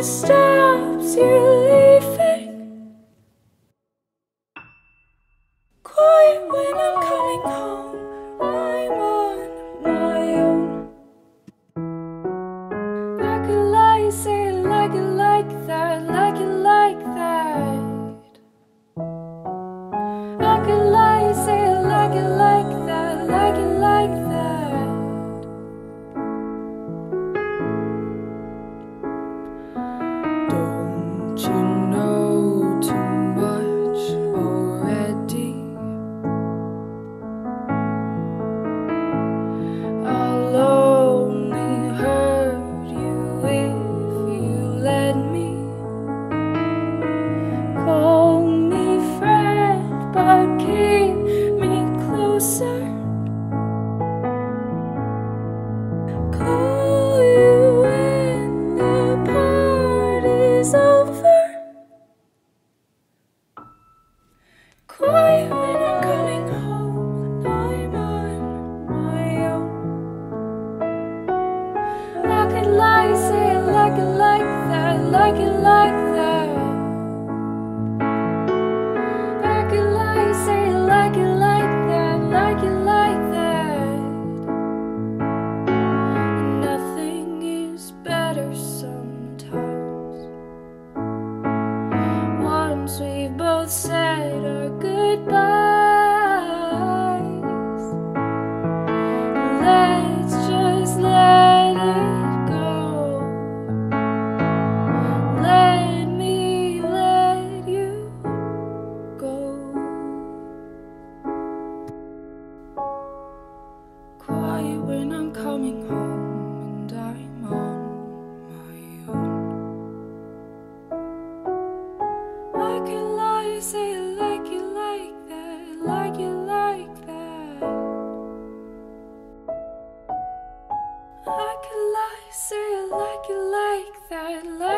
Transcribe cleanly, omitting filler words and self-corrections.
stops you leaving. Quiet when I'm coming home, I'm on my own. I could lie, say it like that, like it like that. I could lie, say it like that, like it like that. Don't you know too much already? I'll only hurt you if you let me. Call me friend, but keep me closer. Call you when the party's over. Quiet when I'm coming home, I'm on my own. I could lie, say it like that, like it like that. I could lie, say it like that, like it like that. Nothing is better sometimes. Once we've both said our goodbyes, let's just let it go. Let me let you go. Quiet when I'm coming home and I'm on my own. I could lie, say it like that, like it like that. I could lie, say it like that, like